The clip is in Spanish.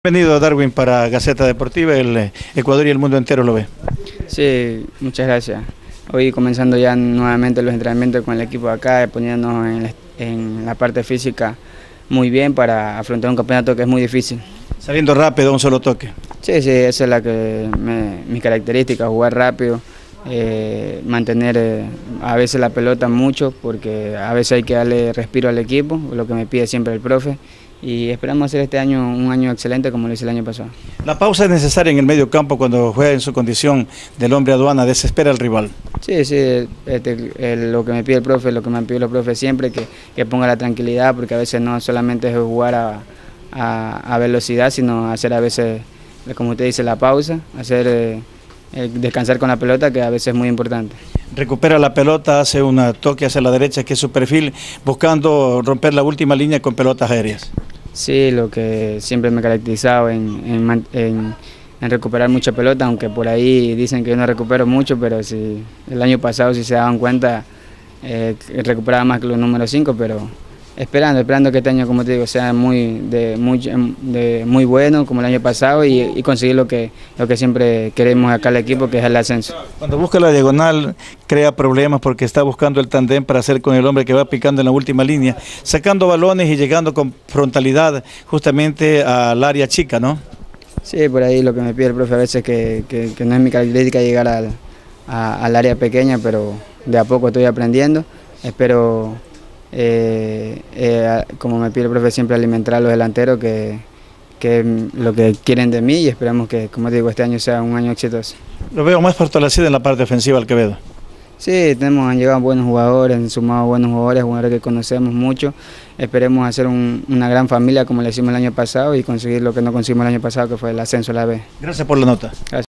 Bienvenido, Darwin, para Gaceta Deportiva. El Ecuador y el mundo entero lo ve. Sí, muchas gracias. Hoy comenzando ya nuevamente los entrenamientos con el equipo de acá, poniéndonos en la parte física muy bien para afrontar un campeonato que es muy difícil. Saliendo rápido a un solo toque. Sí, esa es la que mi característica, jugar rápido, mantener a veces la pelota mucho, porque a veces hay que darle respiro al equipo, lo que me pide siempre el profe, y esperamos hacer este año un año excelente como lo hice el año pasado. La pausa es necesaria en el medio campo cuando juega en su condición del hombre aduana, desespera al rival. Sí, lo que me pide el profe, lo que me han pedido los profes siempre, que ponga la tranquilidad, porque a veces no solamente es jugar a velocidad, sino hacer a veces, como usted dice, la pausa, hacer descansar con la pelota, que a veces es muy importante. Recupera la pelota, hace un toque hacia la derecha, que es su perfil, buscando romper la última línea con pelotas aéreas. Sí, lo que siempre me he caracterizado en recuperar mucha pelota, aunque por ahí dicen que yo no recupero mucho, pero si el año pasado, si se daban cuenta, recuperaba más que los números 5, pero esperando que este año, como te digo, sea muy bueno como el año pasado y conseguir lo que siempre queremos acá al equipo, que es el ascenso. Cuando busca la diagonal crea problemas porque está buscando el tándem para hacer con el hombre que va picando en la última línea, sacando balones y llegando con frontalidad justamente al área chica, ¿no? Sí, por ahí lo que me pide el profe a veces que no es mi característica llegar al área pequeña, pero de a poco estoy aprendiendo. Espero, como me pide el profe, siempre alimentar a los delanteros, que es lo que quieren de mí, y esperamos que, como digo, este año sea un año exitoso. Lo veo más fortalecido en la parte ofensiva al Quevedo. Sí, han llegado buenos jugadores, han sumado buenos jugadores que conocemos mucho. Esperemos hacer una gran familia como le hicimos el año pasado y conseguir lo que no conseguimos el año pasado, que fue el ascenso a la B. Gracias por la nota. Gracias.